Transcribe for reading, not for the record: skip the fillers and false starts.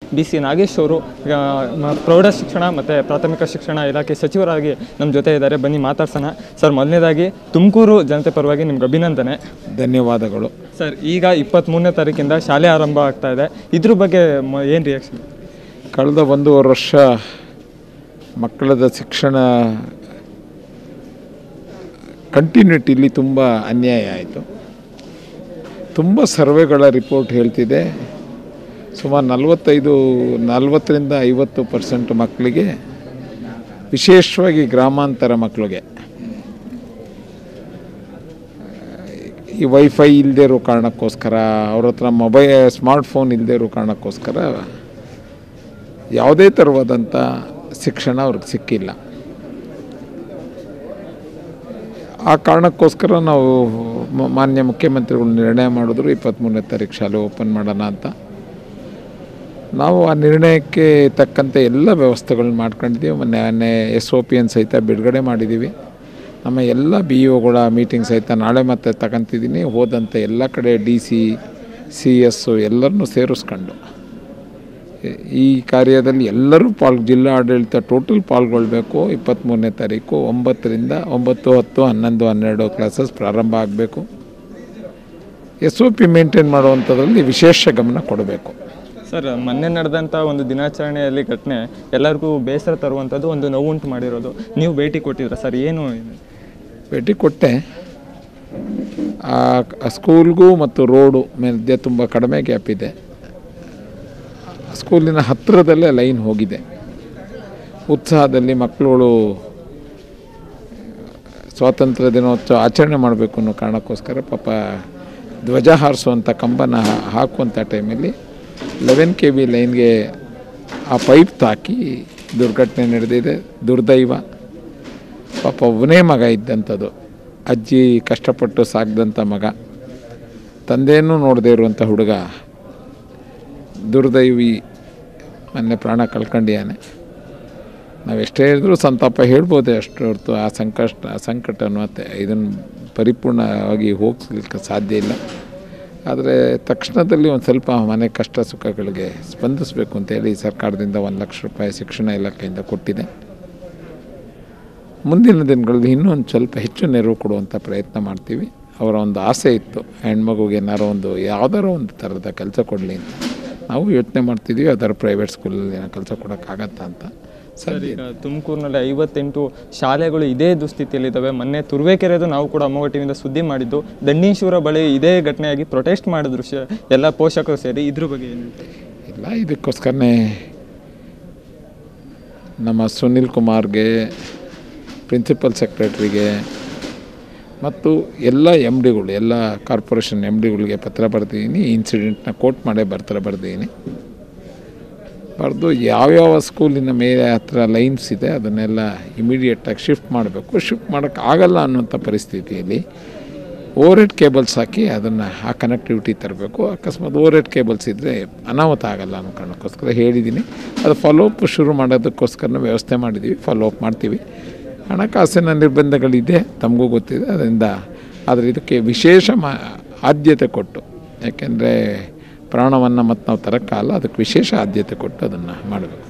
BC Nagesh ಅವರು ಪ್ರೌಢ ಶಿಕ್ಷಣ ಮತ್ತು ಪ್ರಾಥಮಿಕ ಶಿಕ್ಷಣ ಇಲಾಖೆ ಸಚಿವರಾಗಿ ನಮ್ಮ ಜೊತೆ ಇದ್ದಾರೆ. ಬನ್ನಿ ಮಾತಾಡ್ಸೋಣ. ಸರ್, ಮೊದಲನೇದಾಗಿ ತುಮಕೂರು ಜನತೆ ಪರವಾಗಿ ನಿಮ್ಗೆ ಅಭಿನಂದನೆ. ಧನ್ಯವಾದಗಳು. ಸರ್, ಈಗ 23ನೇ ತಾರೀಕಿಂದ ಶಾಲೆ ಆರಂಭ ಆಗ್ತಾ ಇದೆ. ಇದ್ರ ಬಗ್ಗೆ ಏನು ರಿಯಾಕ್ಷನ್? ಕಳೆದ 1.5 ವರ್ಷ ಮಕ್ಕಳದ ಶಿಕ್ಷಣ ಕಂಟಿನ್ಯೂಟಿಲಿ ತುಂಬ ಅನ್ಯಾಯ ಆಯಿತು. ತುಂಬ ಸರ್ವೆಗಳ ರಿಪೋರ್ಟ್ ಹೇಳ್ತಿದೆ, ಸುಮಾರು 40ರಿಂದ 50% ಮಕ್ಕಳಿಗೆ, ವಿಶೇಷವಾಗಿ ಗ್ರಾಮಾಂತರ ಮಕ್ಕಳಿಗೆ ಈ ವೈಫೈ ಇಲ್ಲದೇ ಇರೋ ಕಾರಣಕ್ಕೋಸ್ಕರ, ಅವ್ರ ಹತ್ರ ಸ್ಮಾರ್ಟ್ಫೋನ್ ಇಲ್ಲದೇ ಇರೋ ಕಾರಣಕ್ಕೋಸ್ಕರ ಯಾವುದೇ ಥರವಾದಂಥ ಶಿಕ್ಷಣ ಅವ್ರಿಗೆ ಸಿಕ್ಕಿಲ್ಲ. ಆ ಕಾರಣಕ್ಕೋಸ್ಕರ ನಾವು ಮಾನ್ಯ ಮುಖ್ಯಮಂತ್ರಿಗಳು ನಿರ್ಣಯ ಮಾಡಿದ್ರು 23ನೇ ತಾರೀಕು ಶಾಲೆ ಓಪನ್ ಮಾಡೋಣ ಅಂತ. ನಾವು ಆ ನಿರ್ಣಯಕ್ಕೆ ತಕ್ಕಂತೆ ಎಲ್ಲ ವ್ಯವಸ್ಥೆಗಳನ್ನ ಮಾಡ್ಕೊಂಡಿದ್ದೀವಿ. ಮೊನ್ನೆ SOP ಸಹಿತ ಬಿಡುಗಡೆ ಮಾಡಿದ್ದೀವಿ. ನಮ್ಮ ಎಲ್ಲ BEOಗಳ ಮೀಟಿಂಗ್ ಸಹಿತ ನಾಳೆ ಮತ್ತೆ ತಗೊಂತಿದ್ದೀನಿ. ಹೋದಂತೆ ಎಲ್ಲ ಕಡೆ DC CS ಎಲ್ಲರನ್ನೂ ಸೇರಿಸ್ಕೊಂಡು ಈ ಕಾರ್ಯದಲ್ಲಿ ಎಲ್ಲರೂ ಜಿಲ್ಲಾ ಆಡಳಿತ ಟೋಟಲ್ ಪಾಲ್ಗೊಳ್ಬೇಕು. 23ನೇ ತಾರೀಕು 9ರಿಂದ 9, 10, 11, 12 ಕ್ಲಾಸಸ್ ಪ್ರಾರಂಭ ಆಗಬೇಕು. SOP ಮೇಂಟೈನ್ ಮಾಡುವಂಥದ್ರಲ್ಲಿ ವಿಶೇಷ ಗಮನ ಕೊಡಬೇಕು. ಸರ್, ಮೊನ್ನೆ ನಡೆದಂಥ ಒಂದು ದಿನಾಚರಣೆಯಲ್ಲಿ ಘಟನೆ ಎಲ್ಲರಿಗೂ ಬೇಸರ ತರುವಂಥದ್ದು, ಒಂದು ನೋವುಂಟು ಮಾಡಿರೋದು. ನೀವು ಭೇಟಿ ಕೊಟ್ಟಿದ್ರ ಸರ್? ಏನು ಭೇಟಿ ಕೊಟ್ಟೆ. ಆ ಸ್ಕೂಲ್ಗೂ ಮತ್ತು ರೋಡು ಮಧ್ಯೆ ತುಂಬ ಕಡಿಮೆ ಗ್ಯಾಪ್ ಇದೆ. ಸ್ಕೂಲಿನ ಹತ್ತಿರದಲ್ಲೇ ಲೈನ್ ಹೋಗಿದೆ. ಉತ್ಸಾಹದಲ್ಲಿ ಮಕ್ಕಳುಗಳು ಸ್ವಾತಂತ್ರ್ಯ ದಿನೋತ್ಸವ ಆಚರಣೆ ಮಾಡಬೇಕು ಅನ್ನೋ ಕಾರಣಕ್ಕೋಸ್ಕರ ಪಾಪ ಧ್ವಜ ಹಾರಿಸುವಂಥ ಕಂಬನ ಹಾಕುವಂಥ ಟೈಮಲ್ಲಿ 11 kV ಲೈನ್ಗೆ ಆ ಪೈಪ್ ತಾಕಿ ದುರ್ಘಟನೆ ನಡೆದಿದೆ. ದುರ್ದೈವ. ಪಾಪ ಒಬ್ಬನೇ ಮಗ ಇದ್ದಂಥದ್ದು, ಅಜ್ಜಿ ಕಷ್ಟಪಟ್ಟು ಸಾಕಿದಂಥ ಮಗ, ತಂದೆಯೂ ನೋಡದೇ ಇರುವಂಥ ಹುಡುಗ ದುರ್ದೈವಿ ಮೊನ್ನೆ ಪ್ರಾಣ ಕಳ್ಕೊಂಡಿದ್ದಾನೆ. ನಾವು ಎಷ್ಟೇ ಹೇಳಿದ್ರೂ ಸಂತಾಪ ಹೇಳ್ಬೋದೇ ಅಷ್ಟು ಹೊರತು ಆ ಸಂಕಟವನ್ನು ಮತ್ತು ಇದನ್ನು ಪರಿಪೂರ್ಣವಾಗಿ ಹೋಗ್ಲಿಕ್ಕೆ ಸಾಧ್ಯ ಇಲ್ಲ. ಆದರೆ ತಕ್ಷಣದಲ್ಲಿ ಒಂದು ಸ್ವಲ್ಪ ಮನೆ ಕಷ್ಟ ಸುಖಗಳಿಗೆ ಸ್ಪಂದಿಸಬೇಕು ಅಂತೇಳಿ ಸರ್ಕಾರದಿಂದ 1 ಲಕ್ಷ ರೂಪಾಯಿ ಶಿಕ್ಷಣ ಇಲಾಖೆಯಿಂದ ಕೊಟ್ಟಿದೆ. ಮುಂದಿನ ದಿನಗಳಲ್ಲಿ ಇನ್ನೂ ಒಂದು ಸ್ವಲ್ಪ ಹೆಚ್ಚು ನೆರವು ಕೊಡುವಂಥ ಪ್ರಯತ್ನ ಮಾಡ್ತೀವಿ. ಅವರ ಒಂದು ಆಸೆ ಇತ್ತು, ಹೆಣ್ಮಗುಗೆ ಯಾವುದಾರೋ ಒಂದು ಥರದ ಕೆಲಸ ಕೊಡಲಿ ಅಂತ. ನಾವು ಯೋಚನೆ ಮಾಡ್ತಿದ್ದೀವಿ, ಅದರ ಪ್ರೈವೇಟ್ ಸ್ಕೂಲಲ್ಲಿ ಕೆಲಸ ಕೊಡೋಕ್ಕಾಗತ್ತಾ ಅಂತ. ಸರ್, ಈಗ ತುಮಕೂರಿನಲ್ಲಿ 58 ಶಾಲೆಗಳು ಇದೇ ದುಸ್ಥಿತಿಯಲ್ಲಿದ್ದಾವೆ. ಮೊನ್ನೆ ತುರುವೇಕೆರೆದು ನಾವು ಕೂಡ ಅಮ್ಮಗಟ್ಟಿನಿಂದ ಸುದ್ದಿ ಮಾಡಿದ್ದು, ದಂಡೀಶ್ವರ ಬಳಿ ಇದೇ ಘಟನೆಯಾಗಿ ಪ್ರೊಟೆಸ್ಟ್ ಮಾಡಿದ್ರು ಎಲ್ಲ ಪೋಷಕರು ಸೇರಿ. ಇದ್ರ ಬಗ್ಗೆ ಏನು ಇಲ್ಲ, ಇದಕ್ಕೋಸ್ಕರನೇ ನಮ್ಮ ಸುನಿಲ್ ಕುಮಾರ್ಗೆ, ಪ್ರಿನ್ಸಿಪಲ್ ಸೆಕ್ರೆಟ್ರಿಗೆ ಮತ್ತು ಎಲ್ಲ MDಗಳು, ಎಲ್ಲ ಕಾರ್ಪೊರೇಷನ್ MDಗಳಿಗೆ ಪತ್ರ ಬರೆದಿದ್ದೀನಿ. ಈ ಇನ್ಸಿಡೆಂಟ್ನ ಕೋಟ್ ಮಾಡೇ ಬರೆದಿದ್ದೀನಿ. ಬರೆದು ಯಾವ್ಯಾವ ಸ್ಕೂಲಿನ ಮೇಲೆ ಹತ್ರ ಲೈನ್ಸ್ ಇದೆ ಅದನ್ನೆಲ್ಲ ಇಮಿಡಿಯೇಟಾಗಿ ಶಿಫ್ಟ್ ಮಾಡಬೇಕು. ಶಿಫ್ಟ್ ಮಾಡೋಕ್ಕಾಗಲ್ಲ ಅನ್ನೋಂಥ ಪರಿಸ್ಥಿತಿಯಲ್ಲಿ ಓವರ್ ಹೆಡ್ ಕೇಬಲ್ಸ್ ಹಾಕಿ ಅದನ್ನು ಆ ಕನೆಕ್ಟಿವಿಟಿ ತರಬೇಕು. ಅಕಸ್ಮಾತ್ ಓವರ್ ಹೆಡ್ ಕೇಬಲ್ಸ್ ಇದ್ದರೆ ಅನಾಹುತ ಆಗಲ್ಲ ಅನ್ನೋ ಕಾರಣಕ್ಕೋಸ್ಕರ ಹೇಳಿದ್ದೀನಿ. ಅದು ಫಾಲೋಅಪ್ ಶುರು ಮಾಡೋದಕ್ಕೋಸ್ಕರ ವ್ಯವಸ್ಥೆ ಮಾಡಿದ್ದೀವಿ. ಫಾಲೋಅಪ್ ಮಾಡ್ತೀವಿ. ಹಣಕಾಸಿನ ನಿರ್ಬಂಧಗಳಿದೆ, ತಮಗೂ ಗೊತ್ತಿದೆ. ಆದರೆ ಇದಕ್ಕೆ ವಿಶೇಷ ಆದ್ಯತೆ ಕೊಟ್ಟು, ಯಾಕೆಂದರೆ ಪ್ರಾಣವನ್ನು ಮತ್ತು ನಾವು ತರೋಕ್ಕಾಗಲ್ಲ, ಅದಕ್ಕೆ ವಿಶೇಷ ಆದ್ಯತೆ ಕೊಟ್ಟು ಅದನ್ನು ಮಾಡಬೇಕು.